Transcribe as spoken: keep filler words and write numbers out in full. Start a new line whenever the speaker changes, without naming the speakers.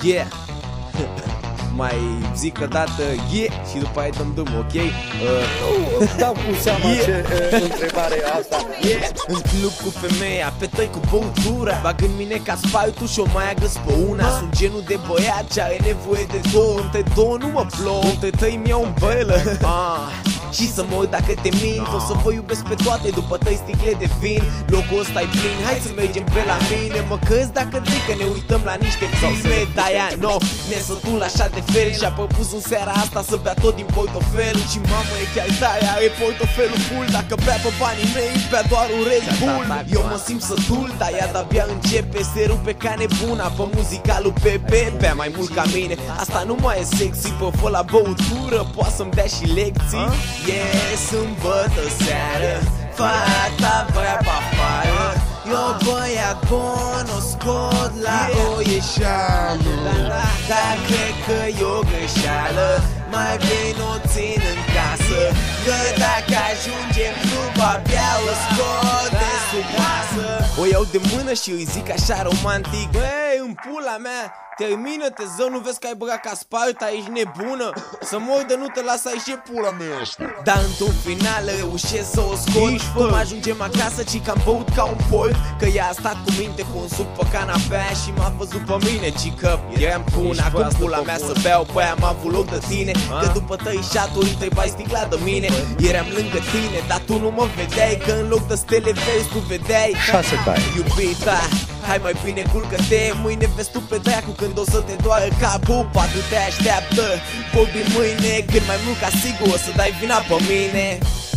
Yeah. Mai zic o dată yeah și după aia dăm dăm, ok? Uh,
Nu dau cu seama
Yeah.
ce uh, întrebare e asta.
yeah. În club cu femeia, pe tăi cu băutura, bag în mine ca spaitul și o mai agăs pe una. Sunt genul de băiat ce are nevoie de două. Între două nu mă plouă, între tăi mi-au un bălă. ah. Și să mă uit dacă te mint, o să vă iubesc pe toate după tăi sticle de vin. Locul ăsta e plin, hai să mergem pe la mine. Mă căzi dacă zic că ne uităm la niște filme. De-aia no, nesătul așa de fel și-a propus în seara asta să bea tot din portofelul. Și mamă e chiar tare, are portofelul full. Dacă bea pe banii mei, bea doar un Red Bull. Eu mă simt sătul, dar ea de-abia începe. Se rupe ca nebuna pe muzica lui Pepe. Bea mai mult ca mine, asta nu mai e sexy. Pe fă la băutură, poate să-mi dea și lecții. Yeah, sâmbătă seară, fata vrea pe afară. Eu băiat bun, o scot la o ieșeală. Dar cred că e o greșeală, mai bine o țin în casă. Că dacă ajungem sub abia o scot de sub masă. O iau de mână și îi zic așa romantic: băi, în pula mea, termină-te, zău, nu vezi că ai băgat ca Sparta, ești nebună? Să mor de nu te las aici, e pula mea asta. Dar într-un final reușesc să o scot. Cum ajungem acasă, ci că am băut ca un porc. Că ea a stat cu minte cu un suc pe canapea și m-a văzut pe mine, ci că eram cu una, cum pula mea să beau, pe aia am avut loc de tine. Că după tăișatul îi trebuie sticla de mine. Eram lângă tine, dar tu nu mă vedeai, că în loc de stele vezi tu vedeai
Șase tai.
Iubita, hai mai bine culcă-te, mâine vezi tu pe dracu când o să te doară capul. Patul te așteaptă, vorbi mâine, cât mai mult ca sigur o să dai vina pe mine.